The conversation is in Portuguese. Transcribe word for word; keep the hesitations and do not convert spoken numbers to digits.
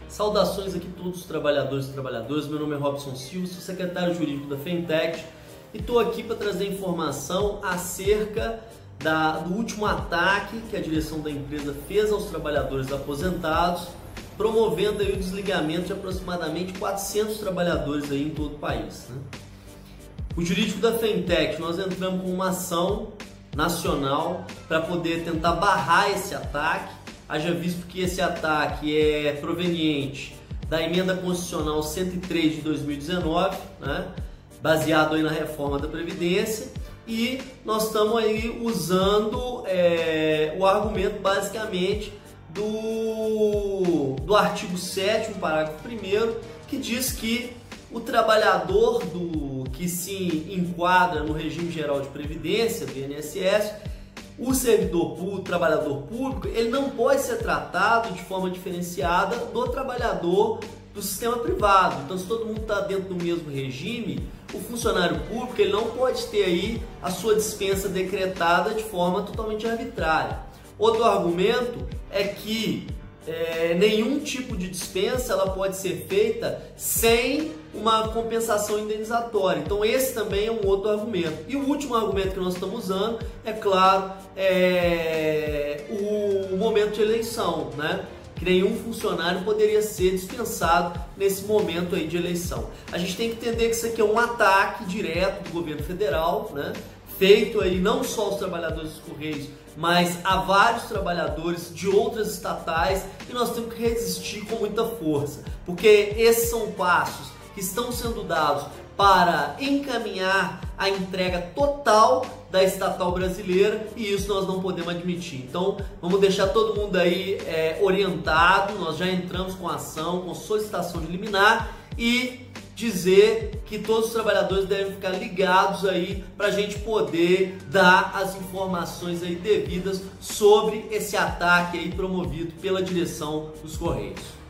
Saudações aqui a todos os trabalhadores e trabalhadoras. Meu nome é Robson Silva, sou secretário jurídico da Fentech e estou aqui para trazer informação acerca da, do último ataque que a direção da empresa fez aos trabalhadores aposentados, promovendo aí o desligamento de aproximadamente quatrocentos trabalhadores aí em todo o país, né? O jurídico da Fentech, nós entramos com uma ação nacional para poder tentar barrar esse ataque, haja visto que esse ataque é proveniente da emenda constitucional cento e três de dois mil e dezenove, né, baseado aí na reforma da Previdência, e nós estamos aí usando é, o argumento basicamente do, do artigo sétimo, parágrafo primeiro, que diz que o trabalhador do, que se enquadra no regime geral de previdência, do I N S S, o servidor público, o trabalhador público, ele não pode ser tratado de forma diferenciada do trabalhador do sistema privado. Então, se todo mundo está dentro do mesmo regime, o funcionário público ele não pode ter aí a sua dispensa decretada de forma totalmente arbitrária. Outro argumento é que É, nenhum tipo de dispensa ela pode ser feita sem uma compensação indenizatória. Então esse também é um outro argumento. E o último argumento que nós estamos usando é, claro, é o momento de eleição, né? Que nenhum funcionário poderia ser dispensado nesse momento aí de eleição. A gente tem que entender que isso aqui é um ataque direto do governo federal, né? Feito aí não só aos trabalhadores dos Correios, mas a vários trabalhadores de outras estatais, e nós temos que resistir com muita força, porque esses são passos que estão sendo dados para encaminhar a entrega total da estatal brasileira, e isso nós não podemos admitir. Então vamos deixar todo mundo aí é, orientado. Nós já entramos com ação, com solicitação de liminar, e dizer que todos os trabalhadores devem ficar ligados aí para a gente poder dar as informações aí devidas sobre esse ataque aí promovido pela direção dos Correios.